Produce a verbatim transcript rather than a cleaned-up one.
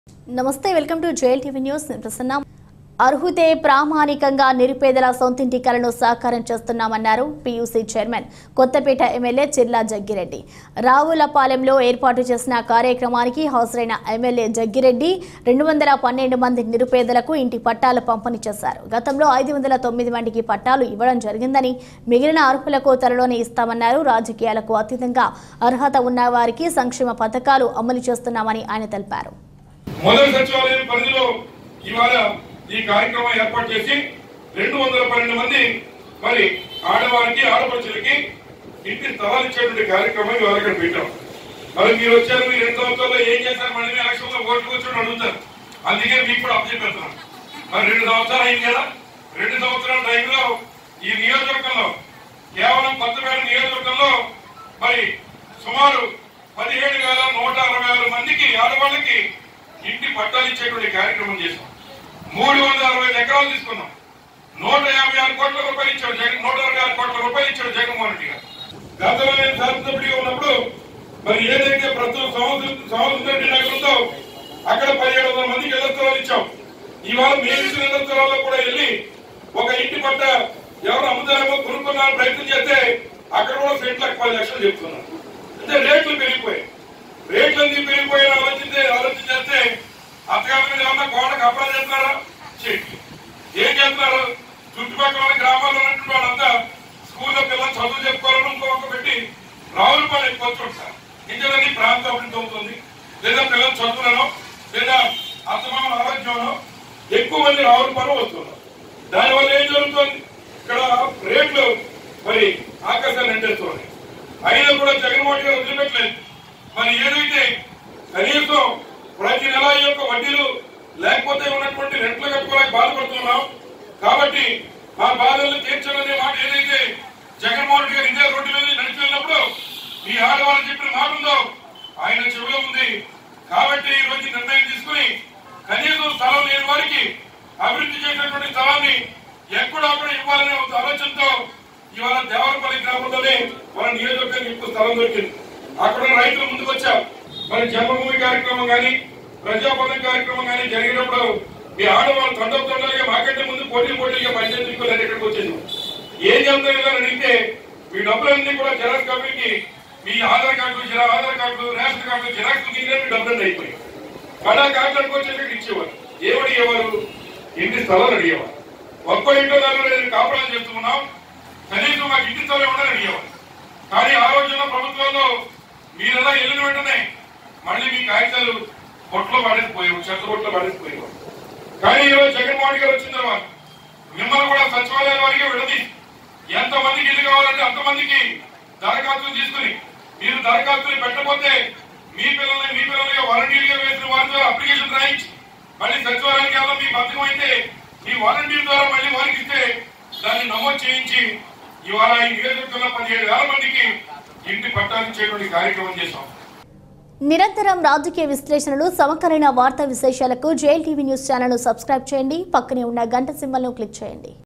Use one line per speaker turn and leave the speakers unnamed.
నమస్తే welcome to JL TV news Prasanna అర్హుతే ప్రామాణికంగా నిరుపేదల సొంతింటి కలను సాకారం చేస్తున్నామన్నారు PUC chairman Kothapeta MLA Chirla Jaggireddy రావులపాలెంలో ఏర్పాటు చేసిన కార్యక్రమానికి హాజరైన ఎమ్మెల్యే జగ్గిరెడ్డి రెండు వందల పన్నెండు మంది నిరుపేదలకు ఇంటి పట్టాలు పంపిణీ చేశారు. గతంలో ఐదు వందల తొమ్మిది మందికి పట్టాలు ఇవ్వడం జరిగిందని మిగిలిన అర్హులకు త్వరలోనే ఇస్తామన్నారు. రాజకీయాలకు అతీతంగా అర్హత ఉన్న వారికి సంక్షేమ పథకాలు అమలు చేస్తున్నామని ఆయన తెలిపారు.
మొదటి సచివాలయం పరిధిలో ఇవాళ ఈ కార్యక్రమం ఏర్పాటు చేసి రెండు వందల పన్నెండు మంది మరి ఆడవారికి ఆడపడుచులకి ఇంటి స్థలాలు ఇచ్చేటువంటి కార్యక్రమం ఇవాళ ఇక్కడ పెట్టాం. మరి మీరు వచ్చారు, మీరు రెండు సంవత్సరాల్లో ఏం చేశారు, మళ్ళీ ఎలక్షన్ లో ఓట్లు కూర్చొని అడుగుతారు. అందుకే మీకు కూడా అప్డేట్ పెడతాం. మరి రెండు సంవత్సరాలు అయింది కదా, రెండు సంవత్సరాల టైంలో ఈ నియోజకవర్గంలో కేవలం కొత్తపేట నియోజకవర్గంలో మరి సుమారు పదిహేడు వేల నూట అరవై ఆరు మందికి ఆడవాళ్ళకి ఇంటి పట్టాలు ఇచ్చేటువంటి కార్యక్రమం చేశాం. మూడు వందల అరవై ఎకరాలు తీసుకున్నాం. నూట యాభై ఆరు కోట్ల రూపాయలు ఇచ్చాడు జగన్ నూట అరవై ఆరు కోట్ల రూపాయలు ఇచ్చాడు జగన్మోహన్ రెడ్డి గారు. గతంలో నేను శాసనసభ్యుడిగా ఉన్నప్పుడు మరి ఏదైతే ప్రస్తుతం సంవత్సరం నగరంలో అక్కడ పదిహేడు వందల మందికి ఇళ్ల స్థలాలు ఇచ్చాం. ఇవాళ మేము ఇచ్చిన ఇళ్ల స్థలాల్లో కూడా వెళ్ళి ఒక ఇంటి పట్ట ఎవరు అమ్ముతారేమో కొనుక్కున్నారని ప్రయత్నం చేస్తే అక్కడ కూడా సెంట్లకు పది లక్షలు చెప్తున్నారు. అంటే రేట్లు పెరిగిపోయాయి. రేట్లన్నీ పెరిగిపోయిన ఆలోచించే ఆలోచన చేస్తే అత్తగారి మీద ఏమన్నా గోడకు అప్లై చేస్తున్నారా? ఏం చేస్తున్నారు? చుట్టుపక్కల గ్రామాల్లో ఉన్నటువంటి వాళ్ళంతా స్కూల్లో పిల్లలు చదువు చెప్పుకోవాలని ఇంకొక పెట్టి రావులపాలెం ఎక్కువ వస్తుంటారు. ఇంకేదని ప్రాంతం అభివృద్ధి అవుతుంది, లేదా పిల్లలు చదువులను లేదా అత్తమామ ఆరోగ్యంలో ఎక్కువ మంది రావులపాలెం వస్తున్నారు. దానివల్ల ఏం జరుగుతుంది? ఇక్కడ రేట్లు మరి ఆకాశాన్ని ఎండేస్తున్నాయి. అయినా కూడా జగన్మోహన్ గారు వదిలిపెట్టలేదు. మరి ఏదైతే కనీసం ప్రతి నెల యొక్క వడ్డీలు లేకపోతే ఉన్నటువంటి రెంట్లు కట్టుకోలేక బాధపడుతున్నాం. కాబట్టి మా బాధలను తీర్చాలనే మాట ఏదైతే జగన్మోహన్ రెడ్డి గారు ఇదే రోడ్డు మీద నడిచి వెళ్ళినప్పుడు మీ ఆడవాళ్ళు చెప్పిన మాట ఉందో ఆయన చెవిలో ఉంది. కాబట్టి ఈ రోజు నిర్ణయం తీసుకుని కనీసం స్థలం లేని వారికి అభివృద్ధి చేసినటువంటి స్థలాన్ని ఎక్కడో అక్కడ ఇవ్వాలనే ఆలోచనతో ఇవాళ దేవరపల్లి గ్రామంలోనే మన నియోజకవర్గానికి ఎక్కువ స్థలం దొరికింది. అక్కడ రైతులు ముందుకు వచ్చారు. మరి జన్మభూమి కార్యక్రమం కానీ ప్రజాపాలన కార్యక్రమం కానీ జరిగినప్పుడు మీ ఆడవాళ్ళు తొందర తొందరగా మాకంటే ముందు పోటీ పోటీగా పనిచేసి ఇక్కడికి వచ్చేది. ఏం చేస్తారని అడిగితే మీ డబ్బులన్నీ కూడా జిరాక్స్ కంపెనీకి మీ Aadhaar card Aadhaar card ration card xerox తీరే మీ డబ్బులన్నీ అయిపోయాయి. పడా కార్డులకు వచ్చేసరికి ఇచ్చేవారు. ఏమని ఇవ్వరు? ఇంటి స్థలాలు అడిగేవారు. ఒక్క ఇంట్లో నేను కాపురాలు చేస్తున్నాం, కనీసం మాకు ఇంటి స్థలం ఉండని అడిగేవారు. కానీ ఆ రోజున ప్రభుత్వంలో మీరలా వెళ్ళిన వెంటనే మళ్ళీ మీ కాగితాలు కొట్లో పడేసిపోయారు, చెత్త కొట్లో పడేసిపోయారు. కానీ ఈరోజు జగన్మోహన్ గారు వచ్చిన తర్వాత మిమ్మల్ని కూడా సచివాలయాల వారికి విడది ఎంతమందికి ఇల్లు కావాలంటే అంతమందికి దరఖాస్తులు తీసుకుని మీరు దరఖాస్తులు పెట్టకపోతే మీ పిల్లల్ని మీ పిల్లలుగా వాలంటీర్గా వేసిన వారి ద్వారా అప్లికేషన్ రాయించి మళ్ళీ సచివాలయానికి వెళ్ళడం మీ బద్దకం అయితే మీ వాలంటీర్ ద్వారా మళ్ళీ వారికి ఇస్తే దాన్ని నమోదు చేయించి ఇవాళ ఈ నియోజకవర్గంలో పదిహేడు వేల మందికి ఇంటి పట్టాలు ఇచ్చేటువంటి కార్యక్రమం చేశాం.
నిరంతరం రాజకీయ విశ్లేషణలు, సమకాలీన వార్తా విశేషాలకు జేఎల్ టీవీ న్యూస్ ఛానల్ ను సబ్స్క్రైబ్ చేయండి. పక్కనే ఉన్న గంట సింబల్ ను క్లిక్ చేయండి.